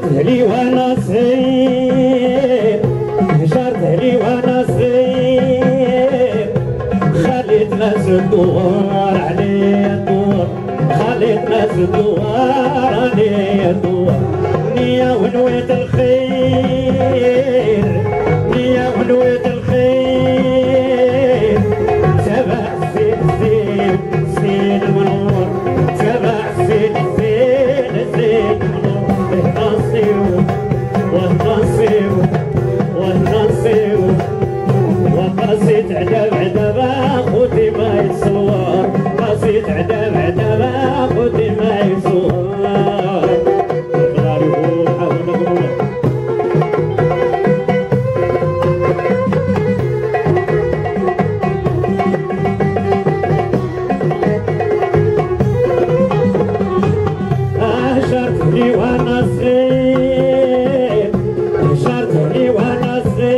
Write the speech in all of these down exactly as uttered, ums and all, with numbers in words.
لي وانا صغير هجرت لي وانا صغير خليت ناس تدور عليا الدور خليت ناس تدور عليا الدور نية ونويت الخير نية ونويت الخير سبع سنين سنين سنين منور سبع سنين سنين سنين منور نصيب والنصيب والنصيب وقصيت عدب عدب اخوتي ما يصور قصيت عدب عدب اخوتي ما يصور هجرتني وانا صغير هجرتني وانا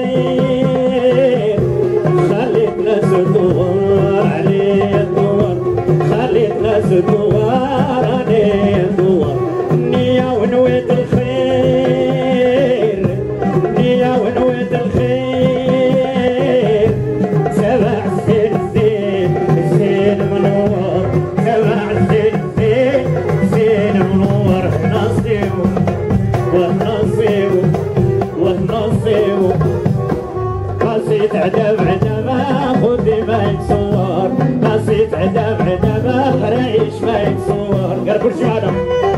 صغير خليت ناس تدور عليا الدور خليت ناس تدور عليا الدور نية ونويت الخير نية ونويت الخير سبع سنين زين زين منور سبع سنين زين زين منور نصيب والنصيب والنصيب قصيت عدب عدب خذي ما يتصور قصيت عدب عدب خريش ما يتصور قربوا شو هذا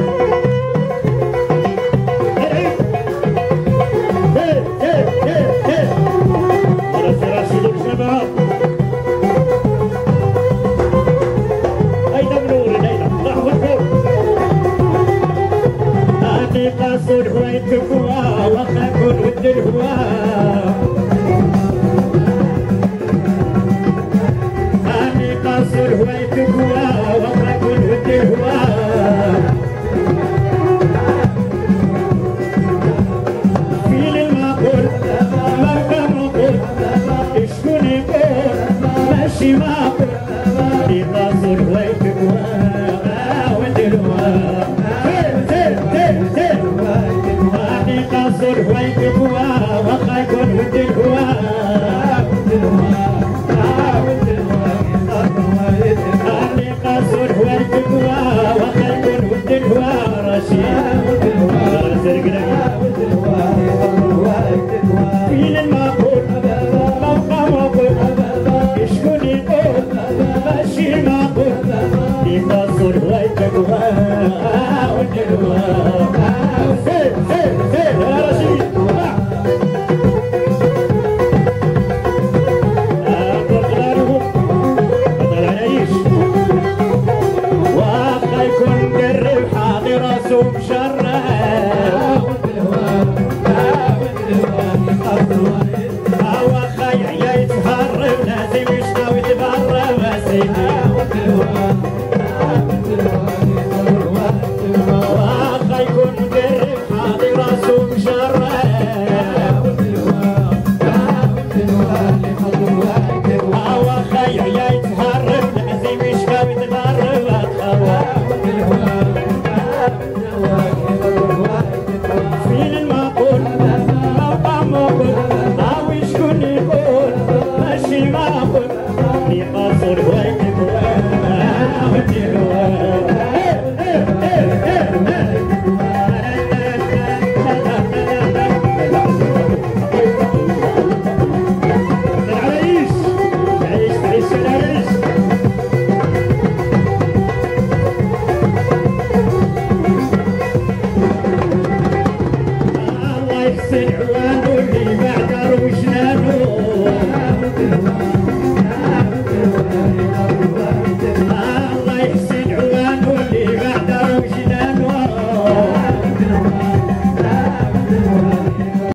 قاصد هواية الهوا وخاكون ود الهوا أني قاصد هواية الهوا وخاكون ود الهوا فيل المعقول مرقى معقول شكون يقول ماشي معقول أني قاصد هواية الهوا ود الهوا قاصر هواية الهوا وخا يكون ود الهوا أني قاصر هواية الهوا وخا يكون ود الهوا رشيد فين المعقول موقع معقول شكون يقول ماشي معقول أني قاصر هواية الهوا ود الهوا مشرع